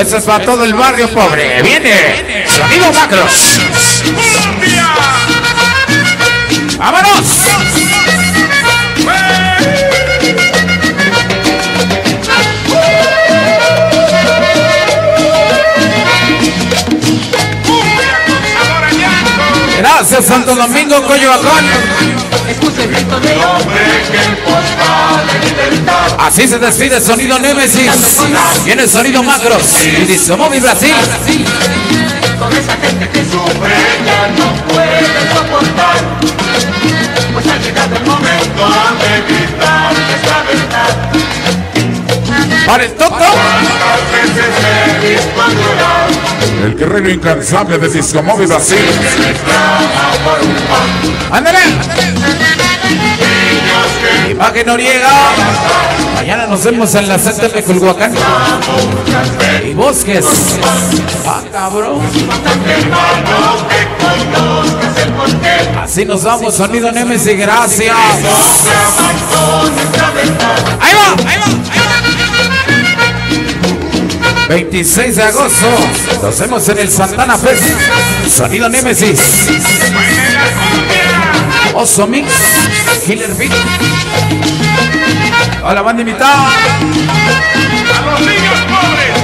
Eso es para todo el barrio pobre. Viene Sonido Macros. ¡Vámonos! Gracias, Santo Domingo, Coyoacán. Así se despide Sonido Némesis. Viene Sonido Macros y Discomóvil Brasil. Con esa gente que sufre ya no puede soportar, pues ha llegado el momento de gritar esta verdad. Para el Toto. ¿Cuántas veces he visto llorar? El guerrero incansable de Discomóvil Brasil. ¡Ándale! Imagen Noriega. Mañana nos vemos en la CTP Culhuacán y Bosques. ¡Ah, cabrón! Así nos vamos, Sonido Némesis, gracias. ¡Ahí va! ¡Ahí va! 26 de agosto nos vemos en el Santana Fest. Sonido Némesis, Oso Mix, Killer Beat. Hola, banda invitada. A los niños pobres.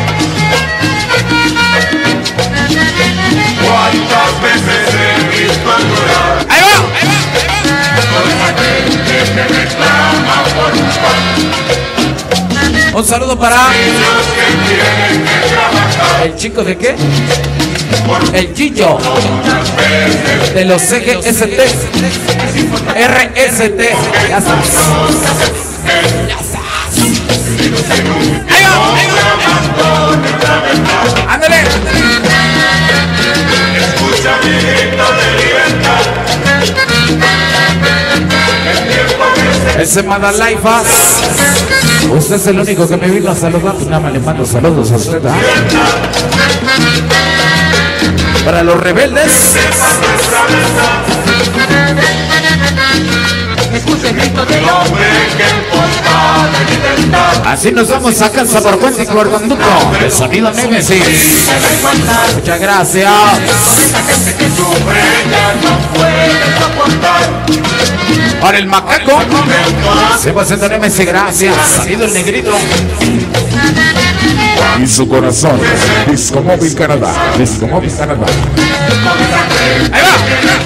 ¿Cuántas veces he visto llorar? Ahí va, ahí va. Con esa gente que reclama por un pan. Un saludo para el chico de qué? El Chillo de los CGST, RST. Ya sabes. Ahí va, ahí va. Ándale. Escucha mi grito de libertad. El tiempo que se Ese Madalaifas. Usted es el único que me vino a saludar. Pues nada más le mando saludos a usted, ¿ah? Para los rebeldes. escucha el grito del hombre que en busca de libertad. Así nos vamos a casa por Cuenta y Cuerdanduco. El Sonido Némesis. Muchas gracias. Esa gente que sufre ya no puede soportar. Para el Macaco. Se va haciendo Némesis, gracias. Sonido el Negrito. Y su corazón, Discomóvil Canadá, Discomóvil Canadá. Ahí va.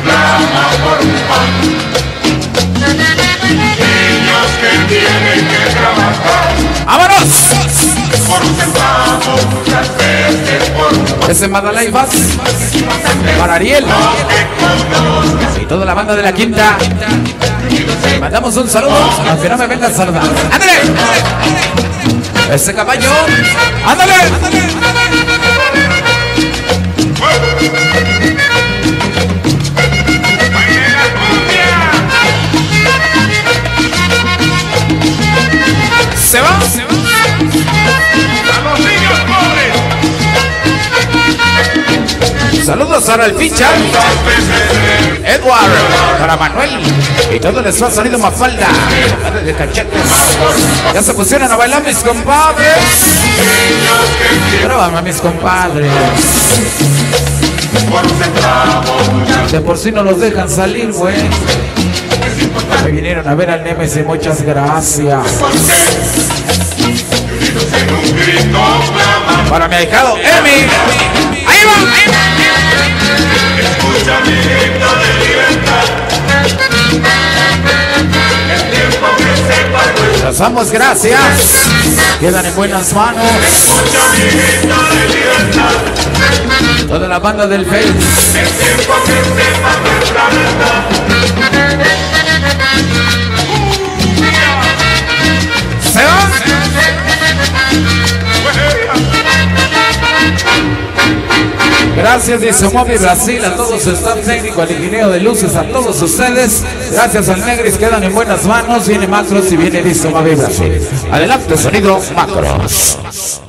Niños que tienen que trabajar ¡Vámonos! por un centavo, muchas veces por un Ese Madalaifas. Para Ariel. Y toda la banda de la Quinta. Mandamos un saludo, aunque no me vengan a saludar. ¡Ándale! Ese caballo. ¡Ándale! Se va. a los niños pobres. Saludos para el Ficha, Edward, para Manuel y todo les ha salido Mafalda de cachetes. Ya se pusieron a bailar mis compadres. Pero mis compadres. De por sí no los dejan salir, güey. Me vinieron a ver al Némesis, muchas gracias. Para mi ahijado Emi. Ahí va. Escucha mi grito de libertad. El tiempo que sepa nuestra. Nos damos gracias. Quedan en buenas manos. Escucha mi grito de libertad. Toda la banda del Face. El tiempo que sepa nuestra verdad. Se va. Gracias Discomóvil Brasil, a todos su staff técnico, al ingeniero de luces, a todos ustedes. Gracias al Negris, quedan en buenas manos. Viene Macros y viene Discomóvil Brasil. Adelante, Sonido Macros.